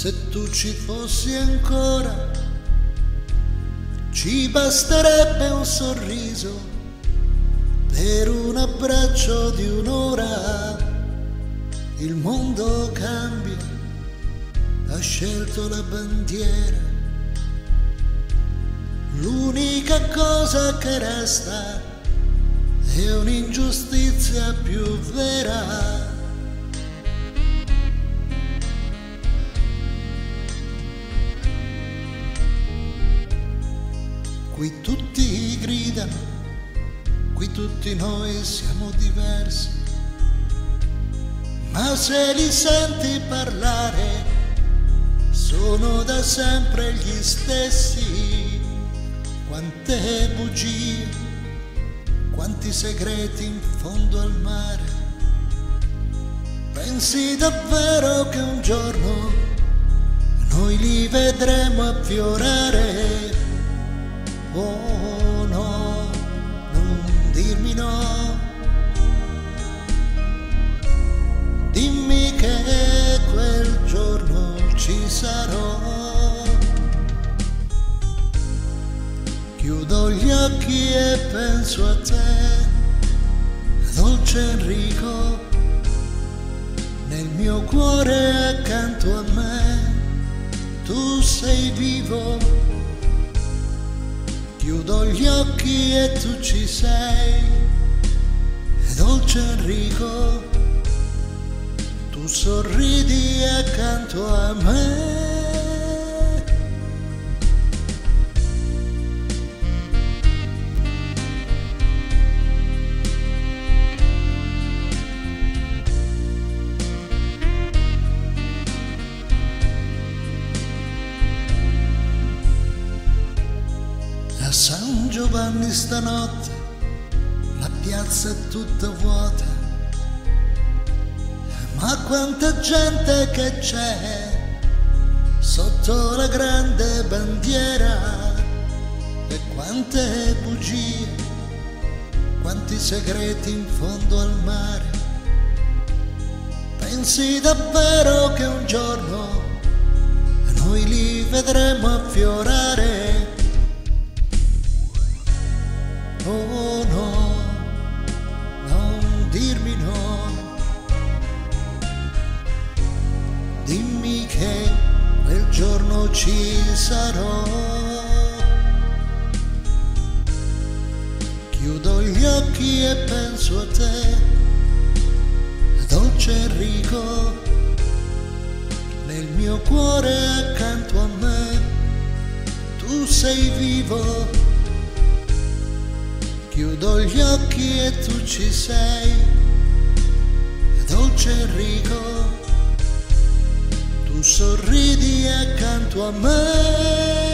Se tu ci fossi ancora, ci basterebbe un sorriso per un abbraccio di un'ora. Il mondo cambia, ha scelto la bandiera. L'unica cosa che resta è un'ingiustizia più vera. Qui tutti gridano, qui tutti noi siamo diversi, ma se li senti parlare sono da sempre gli stessi. Quante bugie, quanti segreti in fondo al mare. Pensi davvero che un giorno noi li vedremo affiorare? Oh no, non dirmi no, dimmi che quel giorno ci sarò. Chiudo gli occhi e penso a te, dolce Enrico, nel mio cuore accanto a me, tu sei vivo. Chiudo gli occhi e tu ci sei, dolce Enrico, tu sorridi accanto a me. A San Giovanni stanotte la piazza è tutta vuota, ma quanta gente che c'è sotto la grande bandiera, e quante bugie, quanti segreti in fondo al mare. Pensi davvero che un giorno noi li vedremo affiorare? Oh no, non dirmi no, dimmi che quel giorno ci sarò. Chiudo gli occhi e penso a te, dolce Enrico, nel mio cuore accanto a me, tu sei vivo. Chiudo gli occhi e tu ci sei, dolce Enrico, tu sorridi accanto a me.